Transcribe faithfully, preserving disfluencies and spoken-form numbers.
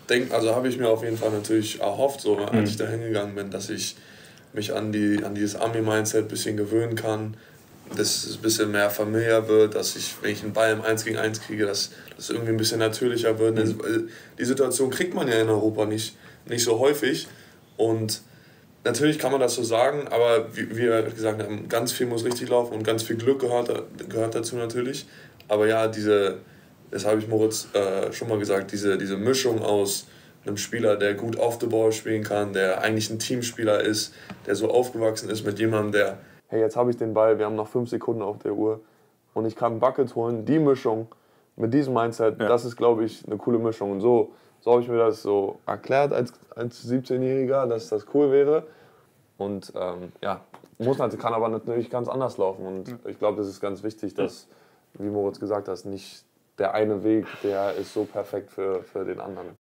denke, also habe ich mir auf jeden Fall natürlich erhofft, so, als mhm. ich da hingegangen bin, dass ich mich an, die, an dieses Army-Mindset ein bisschen gewöhnen kann, dass es ein bisschen mehr familiär wird, dass ich, wenn ich einen Ball im eins gegen eins kriege, dass das irgendwie ein bisschen natürlicher wird. Mhm. Die Situation kriegt man ja in Europa nicht, nicht so häufig und natürlich kann man das so sagen, aber wie wir gesagt haben, ganz viel muss richtig laufen und ganz viel Glück gehört, gehört dazu natürlich. Aber ja, diese, das habe ich Moritz äh, schon mal gesagt, diese, diese Mischung aus einem Spieler, der gut off the ball spielen kann, der eigentlich ein Teamspieler ist, der so aufgewachsen ist mit jemandem, der, hey, jetzt habe ich den Ball, wir haben noch fünf Sekunden auf der Uhr und ich kann einen Bucket holen. Die Mischung mit diesem Mindset, ja. das ist, glaube ich, eine coole Mischung. Und so, so habe ich mir das so erklärt als, als siebzehnjähriger, dass das cool wäre. Und ähm, ja, muss, kann aber natürlich ganz anders laufen. Und ich glaube, das ist ganz wichtig, dass, wie Moritz gesagt hat, nicht der eine Weg, der ist so perfekt für, für den anderen.